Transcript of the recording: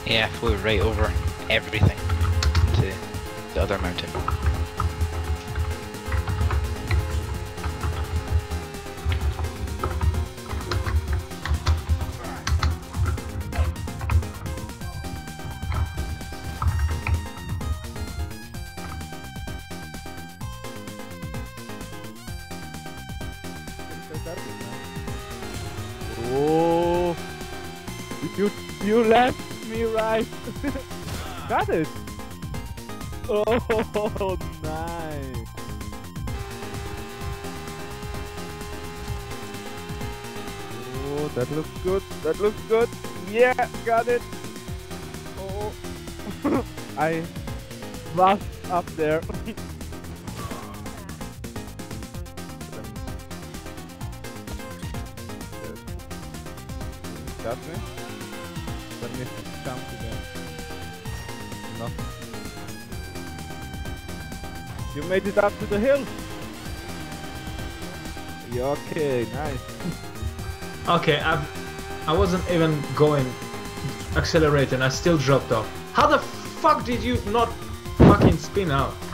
Yeah, flew right over everything to the other mountain. Oh, you left me right. Got it. Oh, nice. Oh, that looks good. That looks good. Yeah, got it. Oh, I was up there. Got me? Let me jump again. No. You made it up to the hill. Yeah, okay, nice. Okay, I wasn't even going accelerating. I still dropped off. How the fuck did you not fucking spin out?